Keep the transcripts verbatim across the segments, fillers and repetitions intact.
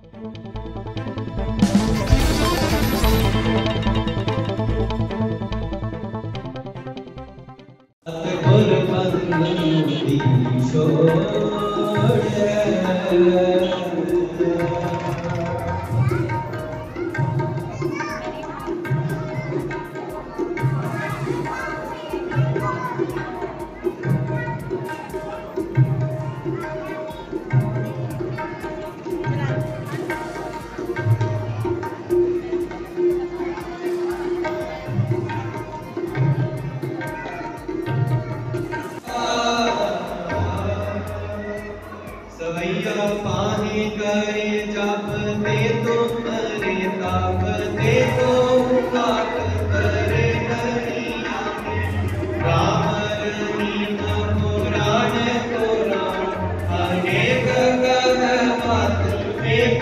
सवैया पानी करे जब ते तो करे तब ते तो काट करे हरिया राम रहीम पुराण पुराण अनेक गह मत एक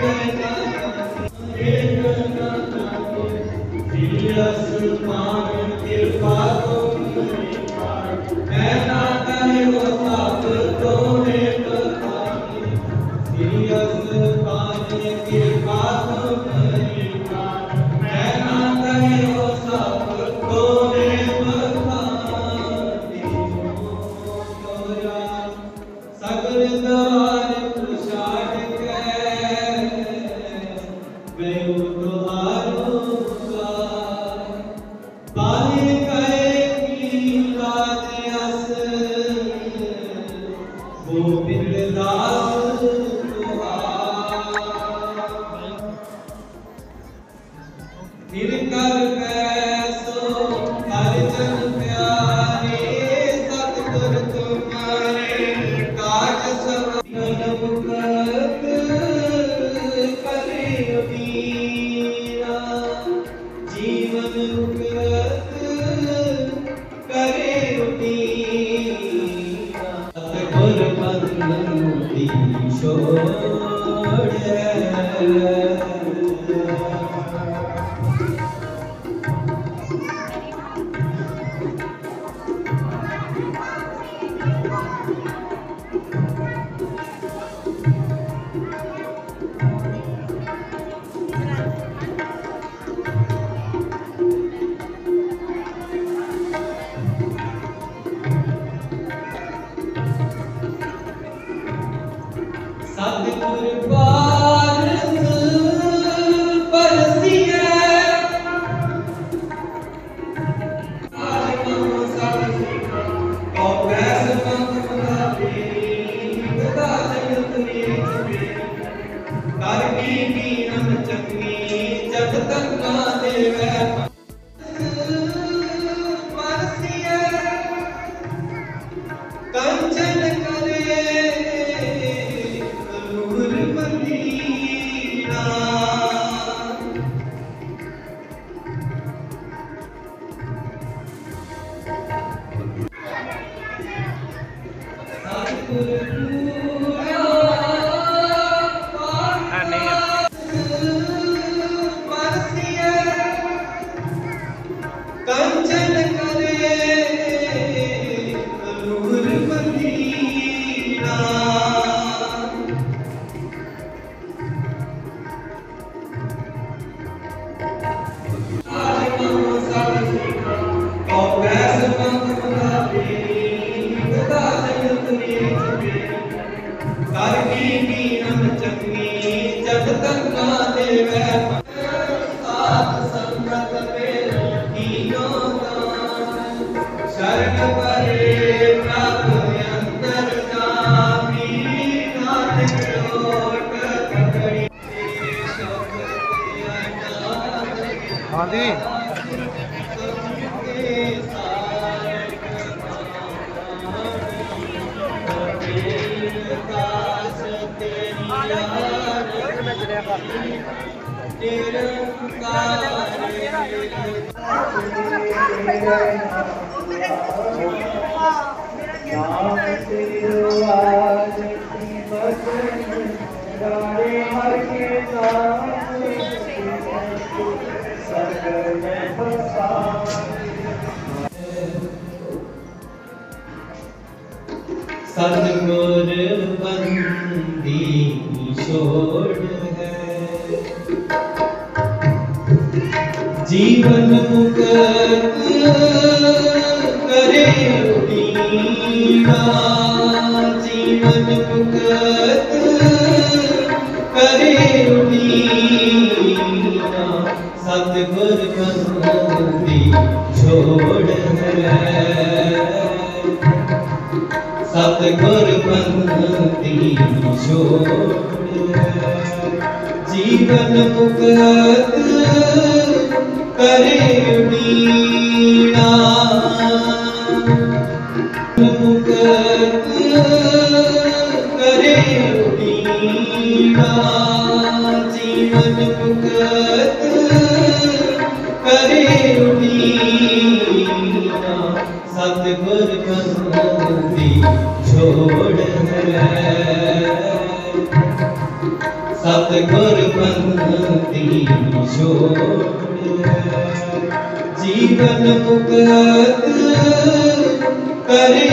एक दिलस मान कृपा मैं ना करे वो सब तो सतगुर बंदी छोड़ है जीवन मुक्त करे बीना, जीवन मुक्त करे बीना, सतगुर बंदी छोड़ है, सतगुर बंदी छोड़ है। जीवन मुक्त करे बीना, मुक्त करे बीना, जीवन मुक्त करे बीना, सतगुर बंदी छोड़ है, सतगुर बंदी छोड़ है। जीवन मुक्त करे